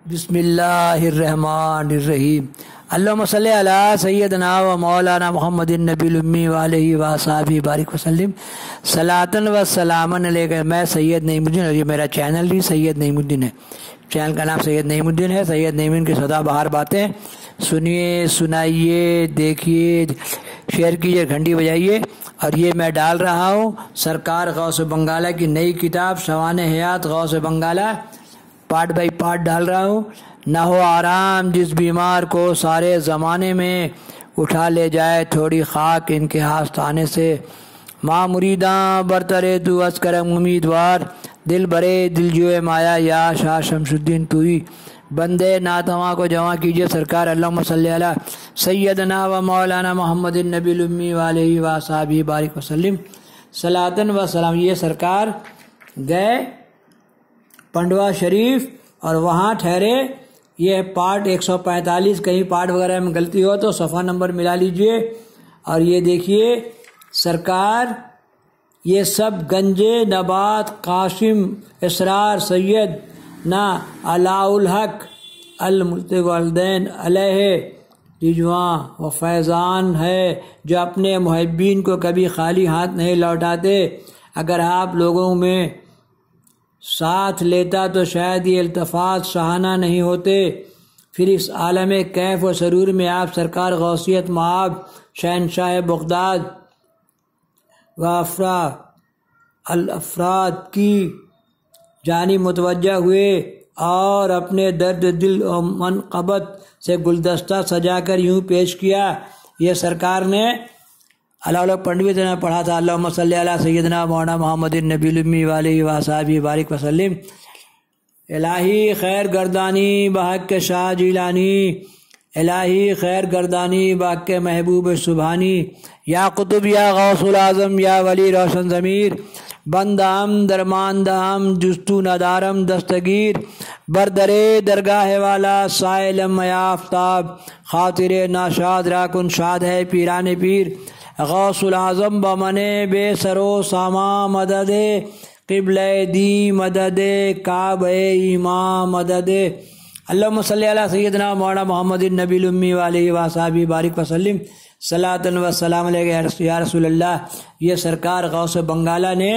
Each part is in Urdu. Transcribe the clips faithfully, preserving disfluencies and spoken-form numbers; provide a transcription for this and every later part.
بسم اللہ الرحمن الرحیم اللہم صلی علی سیدنا و مولانا محمد النبی الامی وآلہ وصحبہ بارک وسلم صلاۃً و سلاماً علیہ۔ میں سید نعیم الدین اور یہ میرا چینل بھی سید نعیم الدین ہے۔ چینل کا نام سید نعیم الدین ہے۔ سید نعیم الدین کی سدا بہار باتیں سنیے، سنائیے، دیکھیے، شیئر کیجیے، گھنٹی بجائیے۔ اور یہ میں ڈال رہا ہوں سرکار غوث بنگالہ کی نئی کتاب سوانح حیات غوث بنگالہ، پارٹ بائی پارٹ ڈال رہا ہوں۔ نہ ہو آرام جس بیمار کو سارے زمانے میں، اٹھا لے جائے تھوڑی خاک ان کے آستانے سے۔ ماں مریداں برترے تو از کرم امیدوار، دل برے دل جوئے مایا یا شاہ شمس الدین توئی۔ بندے ناتواں کو جمع کیجئے سرکار اللہم صلی علی سیدنا و مولانا محمد النبی الامی وآلہ وصحبہ بارک وسلم صلاۃً و سلام۔ یہ سرکار گئے پنڈوا شریف اور وہاں ٹھہرے۔ یہ پارٹ ایک سو پینتالیس، کہیں پارٹ وغیرہ میں غلطی ہو تو صفحہ نمبر ملا لیجئے۔ اور یہ دیکھیے سرکار یہ سب گنجے نبات قاسم اسرار سید نا علاء الحق الملتق والدین علیہ رضوان و فیضان ہے، جو اپنے محبین کو کبھی خالی ہاتھ نہیں لوٹاتے۔ اگر آپ لوگوں میں ساتھ لیتا تو شاید یہ التفات شاہانہ نہیں ہوتے۔ پھر اس عالم کیف و سرور میں آپ سرکار غوثیت مآب شہنشاہ بغداد و افرا الافراد کی جانب متوجہ ہوئے اور اپنے درد دل و منقبت سے گلدستہ سجا کر یوں پیش کیا۔ یہ سرکار نے اللہ علیہ پنڈوی نے پڑھا تھا اللہم صلی علی سیدنا مولانا محمد النبی الامی وآلہ وصحبہ بارک وسلم۔ الہی خیر گردانی بحق شاہ جیلانی، الہی خیر گردانی بحق محبوب سبحانی، یا قطب یا غوث العظم یا ولی روشن ضمیر، بندہ ہم درماندہ ہم جستو ندارم دستگیر، بردرے درگاہ والا سائلم یا آفتاب، خاطر ناشاد راکن شاد ہے پیران پیر، غوث العظم بمنے بے سرو ساما مدد، قبلہ دی مدد، کعبہ ایمان مدد۔ اللہم صلی علی سیدنا مولانا محمد النبی الامی وآلہ وصحبہ بارک وسلم صلاۃً و سلام علیہ یا رسول اللہ۔ یہ سرکار غوث بنگالہ نے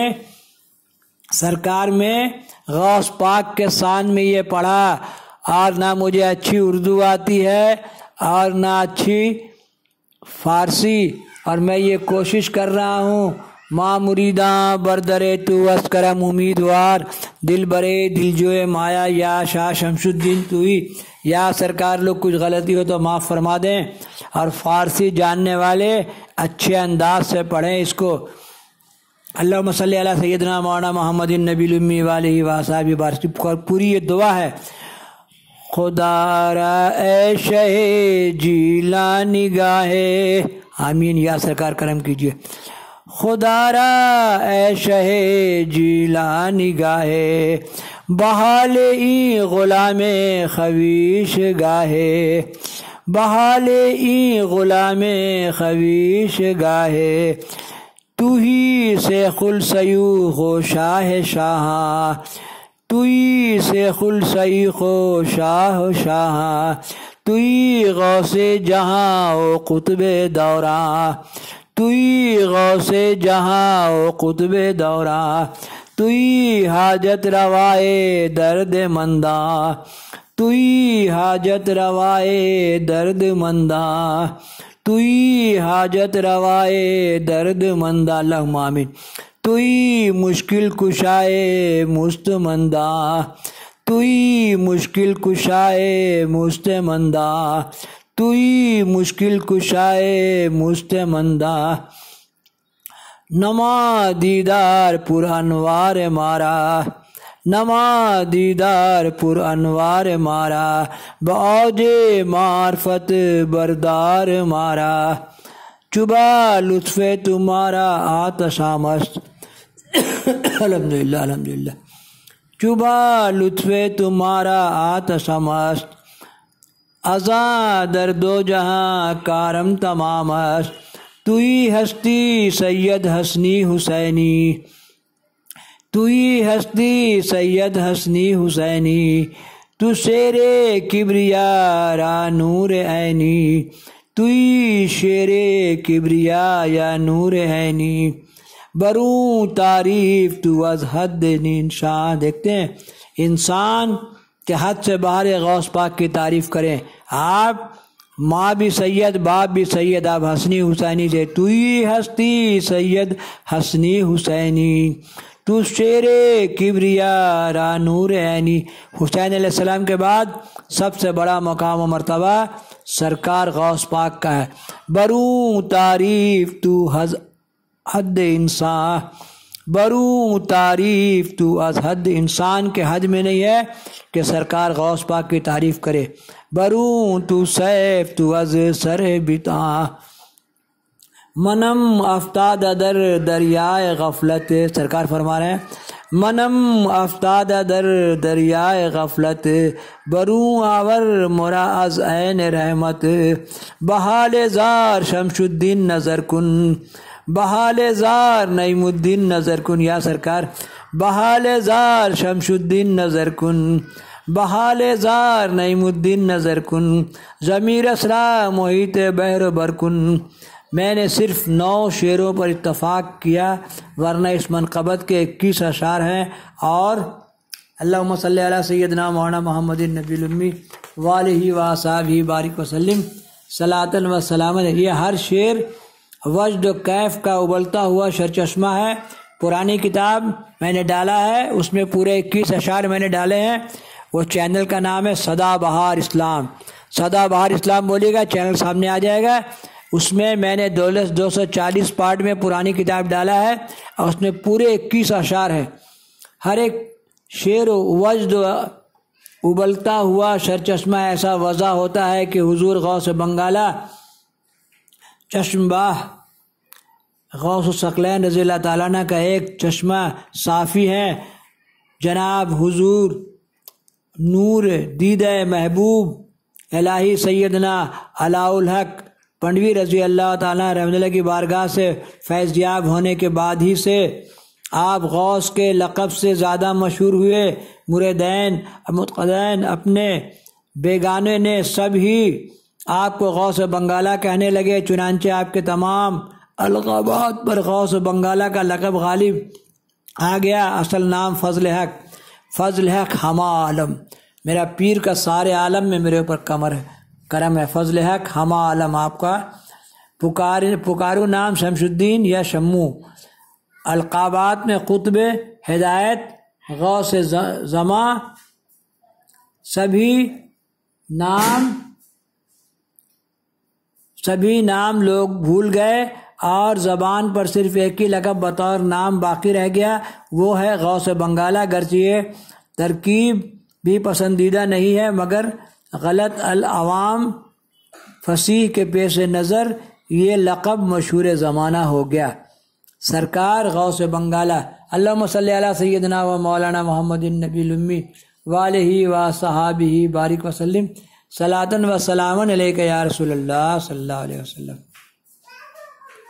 سرکار میں غوث پاک کے شان میں یہ پڑھا، اور نہ مجھے اچھی اردو آتی ہے اور نہ اچھی فارسی، اور میں یہ کوشش کر رہا ہوں ماں مریداں بردرے تو از کرم امیدوار، دل برے دل جوئے مایا یا شاہ شمس الدین توئی۔ یا سرکار لوگ کچھ غلطی ہو تو معاف فرما دیں، اور فارسی جاننے والے اچھے انداز سے پڑھیں اس کو۔ اللہم صلی علی سیدنا مولانا محمد النبی الامی وآلہ وصحبہ بارک۔ پوری یہ دعا ہے، خدا را اے شہ جیلانی گاہے، آمین یا سرکار کرم کیجئے۔ خدا را اے شہ جیلانی گاہے، بحال ای غلام خویش گاہے، بحال ای غلام خویش گاہے، تو ہی شیخ الشیوخ و شاہ شاہاں، تو ہی شیخ الشیوخ و شاہ شاہاں، تو ہی غوث جہاں و قطب دوراں، تو ہی غوث جہاں و قطب دوراں، تو ہی حاجت روائے درد منداں، تو ہی حاجت روائے درد منداں، تو ہی حاجت روائے درد منداں، اللہم آمین۔ تو ہی مشکل کشائے مستمنداں، تو ہی مشکل کشائے مستمنداں، تو ہی مشکل کشائے مستمنداں، نما دیدار پر انوار مارا، نما دیدار پر انوار مارا، بعوج معرفت بردار مارا، چبا لطف تمہارا آتش مست، الحمدللہ الحمدللہ، چبا لطف تمہارا آتش مست، ازاں در دو جہاں کارم تمام است، تو ہی ہستی سید حسنی حسینی، تو ہی ہستی سید حسنی حسینی، تو شیر کبریا را نور عینی، توی شیر کبریا یا نور عینی، بروں تعریف تو از حد انسان۔ دیکھتے ہیں انسان کے حد سے باہر غوث پاک کی تعریف کریں۔ آپ ماں بھی سید، باپ بھی سید، آپ حسنی حسینی سے، توی ہستی سید حسنی حسینی، تو شیر کبریا را نور عینی۔ حسین علیہ السلام کے بعد سب سے بڑا مقام و مرتبہ سرکار غوث پاک کا ہے۔ بروں تعریف تو حز حد انسان، بروں تعریف تو از حد، انسان کے حد میں نہیں ہے کہ سرکار غوث پاک کی تعریف کرے۔ بروں تو سیف تو از سر بتا، منم افتاد در دریائے غفلت، سرکار فرما رہے ہیں منم افتاد در دریائے غفلت، بروں آور مرا از عین رحمت، بحال زار شمس الدین نظر کن، بحال زار نعیم الدین نظر کن، یا سرکار بحال زار شمس الدین نظر کن، بحال زار نعیم الدین نظر کن، ضمیر اسرا محیط بحر برکن۔ میں نے صرف نو شعروں پر اتفاق کیا، ورنہ اس منقبت کے اکیس اشعار ہیں۔ اور اللہم صلی علی سیدنا مولانا محمد النبی الامی وآلہ وصحبہ بارک وسلم صلاۃ و سلامت۔ یہ ہر شعر وجد و کیف کا ابلتا ہوا سرچشمہ ہے۔ پرانی کتاب میں نے ڈالا ہے، اس میں پورے اکیس اشعار میں نے ڈالے ہیں۔ وہ چینل کا نام ہے سدا بہار اسلام، سدا بہار اسلام بولیے گا چینل سامنے آ جائے گا۔ اس میں میں نے دو سو چالیس پارٹ میں پرانی کتاب ڈالا ہے، اور اس میں پورے اکیس اشعار ہیں۔ ہر ایک شعر و وجد و ابلتا ہوا سرچشمہ ایسا وضع ہوتا ہے کہ حضور غوث بنگالہ چشم باہ غوث الثقلین رضی اللہ تعالیٰ عنہ کا ایک چشمہ صافی ہے، جناب حضور نور دیدہ محبوب الہی سیدنا علاء الحق پنڈوی رضی اللہ تعالیٰ رحمۃ اللہ کی بارگاہ سے فیض یاب ہونے کے بعد ہی سے آپ غوث کے لقب سے زیادہ مشہور ہوئے۔ مریدین متقدین اپنے بیگانے نے سب ہی آپ کو غوث بنگالہ کہنے لگے، چنانچہ آپ کے تمام القابات پر غوث بنگالہ کا لقب غالب آ گیا۔ اصل نام فضل حق، فضل حق ہما عالم، میرا پیر کا سارے عالم میں میرے اوپر کمر ہے کرم ہے، فضل حق ہما عالم آپ کا۔ پکار پکارو نام شمس الدین یا شمو، القابات میں قطب ہدایت غوث زماں، سبھی نام سبھی نام لوگ بھول گئے اور زبان پر صرف ایک ہی لقب بطور نام باقی رہ گیا، وہ ہے غوث بنگالہ۔ گرچہ یہ ترکیب بھی پسندیدہ نہیں ہے، مگر غلط العوام فصیح کے پیش نظر یہ لقب مشہور زمانہ ہو گیا۔ سرکار غوث بنگالہ، اللہم صلی علی سیدنا و مولانا محمد النبی الامی وآلہ وصحبہ بارک وسلم صلاۃ و سلام علیک یا رسول اللہ صلی اللہ علیہ وسلم۔